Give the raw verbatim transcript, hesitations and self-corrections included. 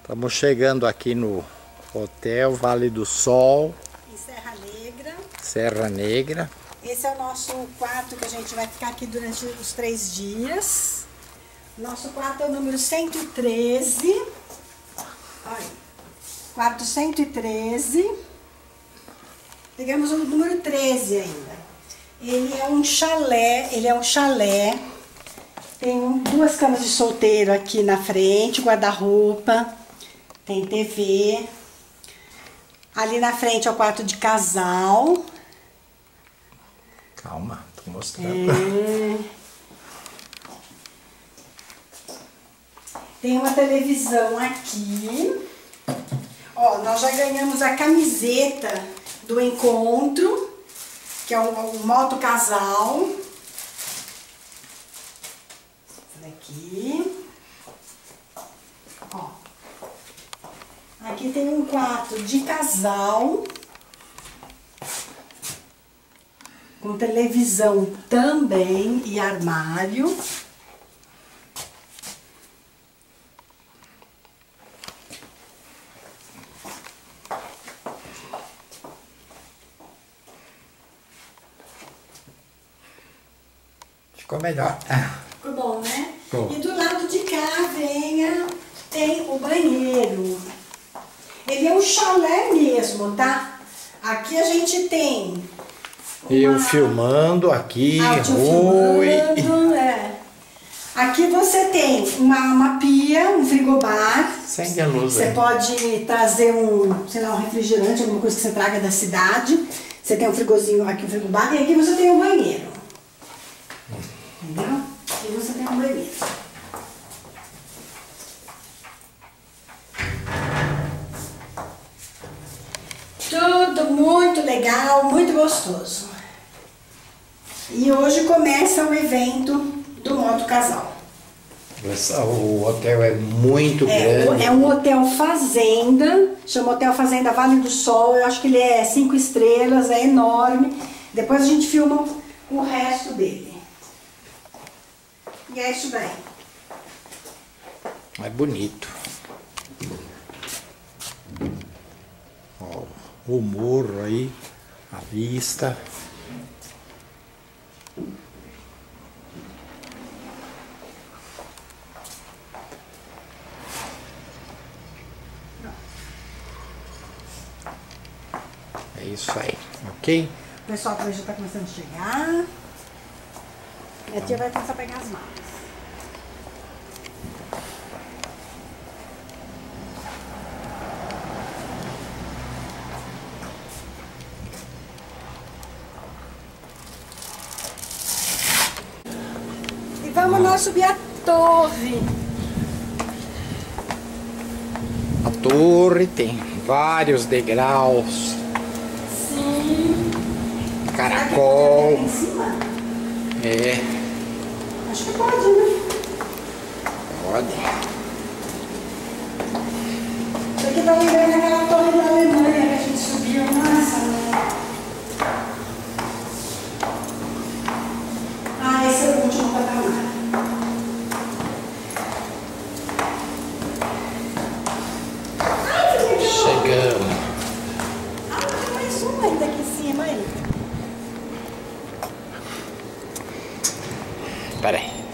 Estamos chegando aqui no Hotel Vale do Sol, em Serra Negra. Serra Negra. Esse é o nosso quarto que a gente vai ficar aqui durante os três dias. Nosso quarto é o número cento e treze. Olha, quarto cento e treze. Pegamos o número treze ainda. Ele é um chalé, ele é um chalé. Tem duas camas de solteiro aqui na frente, guarda-roupa, tem T V. Ali na frente é o quarto de casal. Calma, tô mostrando. É. Tem uma televisão aqui. Ó, nós já ganhamos a camiseta do encontro, que é o, o moto casal. Essa daqui. Ó. Aqui tem um quarto de casal, com televisão também e armário. Ficou melhor. Ficou bom, né? Ficou. E do lado de cá venha, tem o banheiro. Ele é um chalé mesmo, tá? Aqui a gente tem uma... Eu filmando aqui. Ah, eu Oi. filmando, é. Aqui você tem uma, uma pia, um frigobar. Acende a luz Você aí. pode trazer um, sei lá, um refrigerante, alguma coisa que você traga da cidade. Você tem um frigozinho aqui, um frigobar, e aqui você tem um banheiro. Entendeu? Aqui você tem um banheiro. Tudo muito legal, muito gostoso. E hoje começa o evento do Moto Casal. O hotel é muito É, grande. é um hotel fazenda, chama Hotel Fazenda Vale do Sol. Eu acho que ele é cinco estrelas, é enorme. Depois a gente filma o resto dele. E é isso daí. É bonito. Ó, o morro aí, a vista. É isso aí, ok? O pessoal também já está começando a chegar. Minha tia vai começar a pegar as malas. E vamos nós subir a torre. A torre tem vários degraus, Sim. caracol. Será que pode entrar em cima? É, Acho que pode, né? pode. Isso aqui tá lembrando aquela torre da Alemanha que a gente subiu. Nossa. Ah, esse é o último patamar. Ai, que legal! Chegamos. Ah, tem mais um ainda aqui em cima aí. Pera aí.